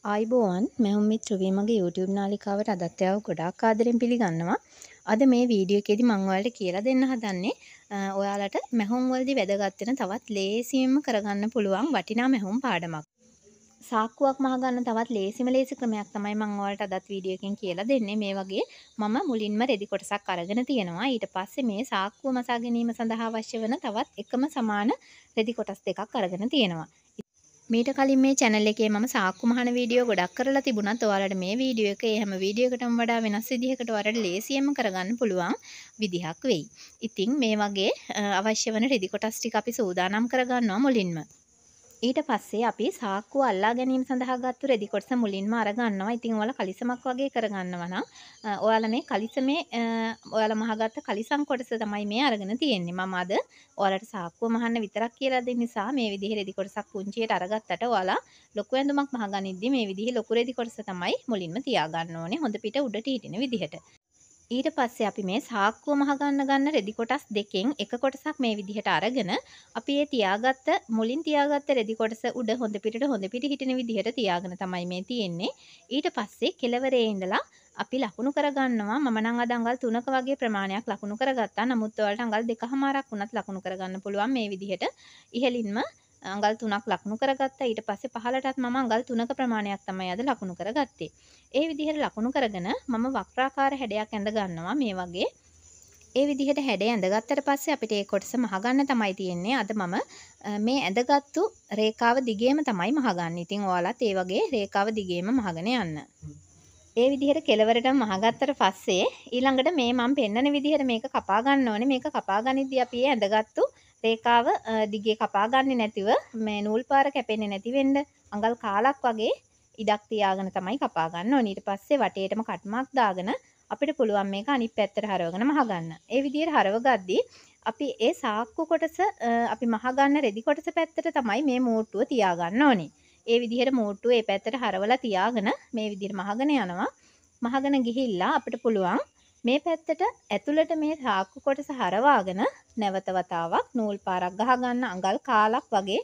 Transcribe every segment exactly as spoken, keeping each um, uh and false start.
ආයිබෝවන් මම මිත්‍රවී මගේ YouTube නාලිකාවට අදත් ඔයාව ගොඩාක් ආදරෙන් පිළිගන්නවා. අද මේ වීඩියෝ එකේදී මම ඔයාලට කියලා දෙන්න හදන්නේ ඔයාලට මැහුම් වලදී වැදගත් වෙන තවත් ලේසියෙන්ම කරගන්න පුළුවන් වටිනා මැහුම් පාඩමක්. සාක්කුවක් මහ ගන්න තවත් ලේසිම ලේසි ක්‍රමයක් තමයි මම ඔයාලට අදත් වීඩියෝ එකෙන් කියලා දෙන්නේ. මේ වගේ මම මුලින්ම රෙදි කොටසක් අරගෙන තියෙනවා. ඊට පස්සේ මේ සාක්කුව මසා ගැනීම සඳහා අවශ්‍ය වෙන තවත් එකම සමාන රෙදි කොටස් දෙකක් අරගෙන තියෙනවා. මීට කලින් මේ channel එකේ මම සාක්කු මහන වීඩියෝ ගොඩක් කරලා තිබුණත් ඔයාලට මේ වීඩියෝ එක ඒ හැම වීඩියෝ එකටම වඩා වෙනස් විදිහකට ඔයාලට ලේසියෙන්ම කරගන්න පුළුවන් විදිහක් වෙයි. ඉතින් මේ වගේ අවශ්‍ය වෙන රෙදි කොටස් ටික අපි සූදානම් කරගන්නවා මුලින්ම. ඊට පස්සේ අපි සාක්කුව අල්ලා ගැනීම සඳහා ගත්තු රෙදි කොටස මුලින්ම අරගන්නවා. ඉතින් ඔයාලා කලිසමක් වගේ කරගන්නවා නම් ඔයාලා මේ කලිසමේ ඔයාලා මහගත්ත කලිසම් කොටස තමයි මේ අරගෙන තියෙන්නේ. මම අද ඔයාලට සාක්කුව මහන්න විතරක් කියලා දෙන්න නිසා මේ විදිහේ රෙදි කොටසක් පුංචියට අරගත්තට ඔයාලා ලොකු ඇඳුමක් මහගනිද්දි මේ විදිහේ ලොකු රෙදි කොටස තමයි මුලින්ම තියාගන්න ඕනේ. හොඳ පිට උඩට හිටින විදිහට. ඊට පස්සේ අපි මේ සාක්කුව මහ ගන්න ගන්න රෙදි කොටස් දෙකෙන් එක කොටසක් මේ විදිහට අරගෙන අපි ඒ තියාගත්ත මුලින් තියාගත්ත රෙදි කොටස උඩ හොඳ පිටට හොඳ පිට හිටින විදිහට තියාගෙන තමයි මේ තියෙන්නේ. ඊට පස්සේ කෙළවරේ ඉඳලා අපි ලකුණු කරගන්නවා. මම නම් අද අඟල් තුනක වගේ ප්‍රමාණයක් ලකුණු කරගත්තා. නමුත් ඔයාලට අඟල් දෙකමාරක් වුණත් ලකුණු කරගන්න පුළුවන් මේ විදිහට. ඉහළින්ම අඟල් තුනක් ලකුණු කරගත්තා. ඊට පස්සේ පහළටත් මම අඟල් තුනක ප්‍රමාණයක් තමයි අද ලකුණු කරගත්තේ. ඒ විදිහට ලකුණු කරගෙන මම වක්‍රාකාර හැඩයක් ඇඳ ගන්නවා මේ වගේ. ඒ විදිහට හැඩය ඇඳගත්තට පස්සේ අපිට ඒ කොටස මහ ගන්න තමයි තියෙන්නේ. අද මම මේ ඇඳගත්තු රේඛාව දිගේම තමයි මහ ගන්න. ඉතින් ඔයාලත් ඒ වගේ රේඛාව දිගේම මහගෙන යන්න. ඒ විදිහට කෙලවරට මහගත්තට පස්සේ ඊළඟට මේ මම පෙන්නන විදිහට මේක කපා ගන්න ඕනේ. මේක කපා ගනිද්දී අපි ඇඳගත්තු රේඛාව දිගේ කපා ගන්නේ නැතිව මේ නූල් පාර කැපෙන්නේ නැති වෙන්න අඟල් කාලක් වගේ ඉඩක් තියාගෙන තමයි කපා ගන්න ඕනේ. ඊට පස්සේ වටේටම කට්මක් දාගෙන අපිට පුළුවන් මේක අනිත් පැත්තට හරවගෙන මහ ගන්න. ඒ විදිහට හරව ගද්දී අපි ඒ සාක්කු කොටස අපි මහ ගන්න රෙදි කොටස පැත්තට තමයි මේ මූට්ටුව තියාගන්න ඕනේ. ඒ විදිහට මූට්ටුව ඒ පැත්තට හරවලා තියාගෙන මේ විදිහට මහගෙන යනවා. මහගෙන ගිහිල්ලා අපිට පුළුවන් මේ පැත්තට ඇතුළට මේ සාක්කු කොටස හරවාගෙන නැවත වතාවක් නූල් පාරක් ගහ ගන්න අඟල් කාලක් වගේ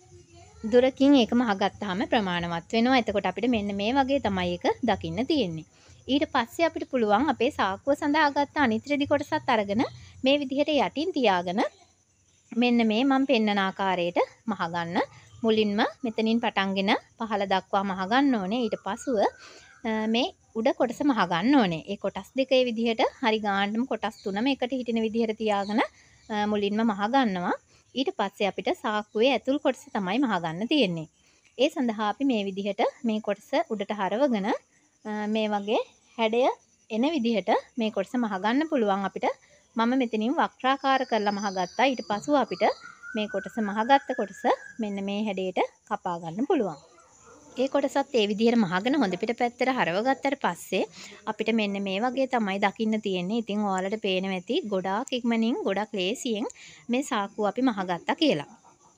දුරකින් ඒක මහගත්තාම ප්‍රමාණවත් වෙනවා. එතකොට අපිට මෙන්න මේ වගේ තමයි ඒක දකින්න තියෙන්නේ. ඊට පස්සේ අපිට පුළුවන් අපේ සාක්කුව සඳහා ගත්ත අනිත් රෙදි කොටසත් අරගෙන මේ විදිහට යටින් තියාගෙන මෙන්න මේ මම පෙන්නන ආකාරයට මහ ගන්න. මුලින්ම මෙතනින් පටන්ගෙන පහළ දක්වා මහ ගන්න ඕනේ. ඊට පසුව මේ උඩ කොටස මහ ගන්න ඕනේ. ඒ කොටස් දෙකේ විදිහට හරි ගානටම කොටස් තුනම එකට හිටින විදිහට තියාගෙන මුලින්ම මහ ගන්නවා. ඊට පස්සේ අපිට සාක්කුවේ ඇතුල් කොටස තමයි මහ ගන්න තියෙන්නේ. ඒ සඳහා අපි මේ විදිහට මේ කොටස උඩට හරවගෙන මේ වගේ හැඩය එන විදිහට මේ කොටස මහ ගන්න පුළුවන් අපිට. මම මෙතනින් වක්‍රාකාර කරලා මහ ගත්තා. ඊට පස්ව අපිට මේ කොටස මහගත්ත කොටස මෙන්න මේ හැඩයට කපා ගන්න පුළුවන්. ඒ කොටසත් ඒ විදිහට මහගෙන හොඳ පිට පැත්තට හරව ගත්තට පස්සේ අපිට මෙන්න මේ වගේ තමයි දකින්න තියෙන්නේ. ඉතින් ඔයාලට පේනවා ඇති ගොඩාක් ඉක්මනින් ගොඩක් ලේසියෙන් මේ සාක්කුව අපි මහගත්තා කියලා.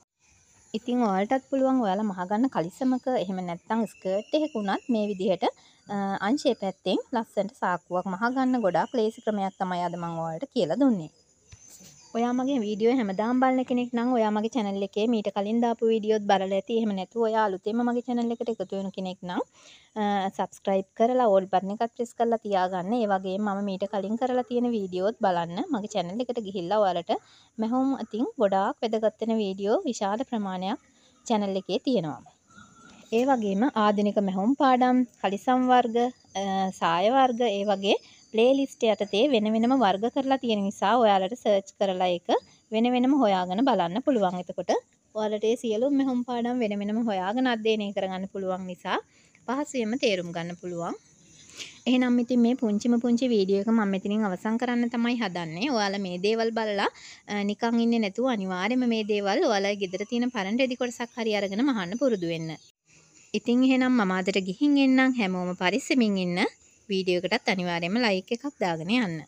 ඉතින් ඔයාලටත් පුළුවන් ඔයාලා මහගන්න කලිසමක එහෙම නැත්නම් ස්කර්ට් එකක උනත් මේ විදිහට අංශයේ පැත්තෙන් ලස්සනට සාක්කුවක් මහගන්න ගොඩාක් ලේසි ක්‍රමයක් තමයි අද මම ඔයාලට කියලා දුන්නේ. ඔයා මගේ වීඩියෝ හැමදාම බලන කෙනෙක් නම් ඔයා මගේ channel එකේ මීට කලින් දාපු වීඩියෝත් බලලා ඇති. එහෙම නැතුව ඔයා අලුතෙන්ම මගේ channel එකට එකතු වෙන කෙනෙක් නම් subscribe කරලා all button එකත් press කරලා තියාගන්න. ඒ වගේම මම මීට කලින් කරලා තියෙන වීඩියෝත් බලන්න. මගේ channel එකට ගිහිල්ලා ඔයාලට මහවුම් අතින් ගොඩාක් වැදගත් වෙන වීඩියෝ විශාල ප්‍රමාණයක් channel එකේ තියෙනවා. ඒ වගේම ආධුනික මහවුම් පාඩම්, කලිසම් වර්ග, සාය වර්ග ඒ වගේ ප්ලේලිස්ට් යටතේ වෙන වෙනම වර්ග කරලා තියෙන නිසා ඔයාලට සර්ච් කරලා ඒක වෙන වෙනම හොයාගෙන බලන්න පුළුවන්. එතකොට ඔයාලට ඒ සියලුම මෙහුම් පාඩම් වෙන වෙනම හොයාගෙන අධ්‍යයනය කරගන්න පුළුවන් නිසා පහසුවෙන්ම තේරුම් ගන්න පුළුවන්. එහෙනම් ඉතින් මේ පුංචිම පුංචි වීඩියෝ එක මම මෙතනින් අවසන් කරන්න තමයි හදන්නේ. ඔයාලා මේ දේවල් බලලා නිකන් ඉන්නේ නැතුව අනිවාර්යයෙන්ම මේ දේවල් ඔයාලා ගෙදර තියෙන පරණ රෙදි කොටසක් හරි අරගෙන මහන්න පුරුදු වෙන්න. ඉතින් එහෙනම් මම අදට ගිහින් එන්නම්. හැමෝම පරිස්සමින් ඉන්න. වීඩියෝ එකටත් අනිවාර්යයෙන්ම ලයික් එකක් දාගෙන යන්න.